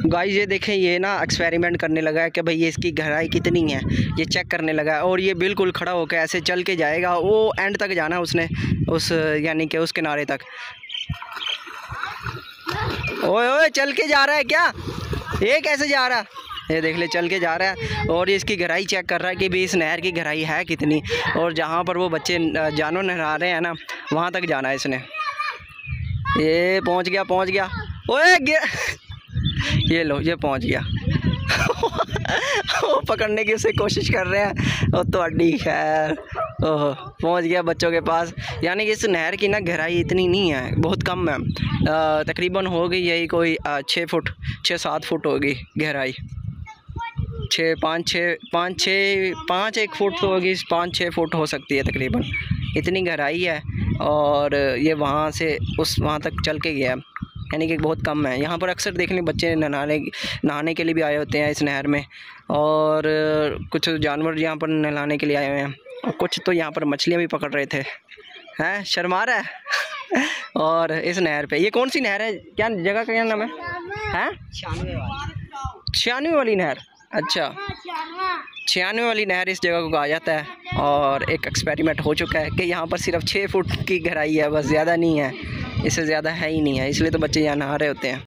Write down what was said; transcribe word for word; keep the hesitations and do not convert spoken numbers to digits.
Guys ये देखें, ये ना एक्सपेरिमेंट करने लगा है कि भाई ये इसकी गहराई कितनी है, ये चेक करने लगा है। और ये बिल्कुल खड़ा होकर ऐसे चल के जाएगा, वो एंड तक जाना है उसने, उस यानी कि उस किनारे तक। ओए ओए चल के जा रहा है क्या? ये कैसे जा रहा है? ये देख ले, चल के जा रहा है। और ये इसकी गहराई चेक कर रहा है कि भाई इस नहर की गहराई है कितनी। और जहाँ पर वो बच्चे जानवर नहला रहे हैं ना, वहाँ तक जाना है इसने। ये पहुँच गया पहुँच गया ओए ये लो, ये पहुँच गया। वो पकड़ने की उसे कोशिश कर रहे हैं। और तो अड्डी खैर, ओह पहुँच गया बच्चों के पास। यानी कि इस नहर की ना गहराई इतनी नहीं है, बहुत कम है। तकरीबन हो गई यही कोई छः फुट छः सात फुट होगी गहराई। छः पाँच छः पाँच छः पाँच एक फुट तो होगी, पाँच छः फुट हो सकती है तकरीबन, इतनी गहराई है। और ये वहाँ से उस वहाँ तक चल के गया, यानी कि बहुत कम है। यहाँ पर अक्सर देखने बच्चे नहाने नहाने के लिए भी आए होते हैं इस नहर में। और कुछ जानवर यहाँ पर नहलाने के लिए आए हुए हैं, और कुछ तो यहाँ पर मछलियाँ भी पकड़ रहे थे। हैं, शर्मा रहा है। और इस नहर पे, ये कौन सी नहर है, क्या जगह का क्या नाम है? हैं, छियानवे वाली नहर। अच्छा, छियानवे वाली नहर इस जगह को कहा जाता है। और एक एक्सपेरिमेंट हो चुका है कि यहाँ पर सिर्फ छः फुट की गहराई है, बस, ज़्यादा नहीं है, इससे ज़्यादा है ही नहीं है। इसलिए तो बच्चे यहाँ नहा रहे होते हैं।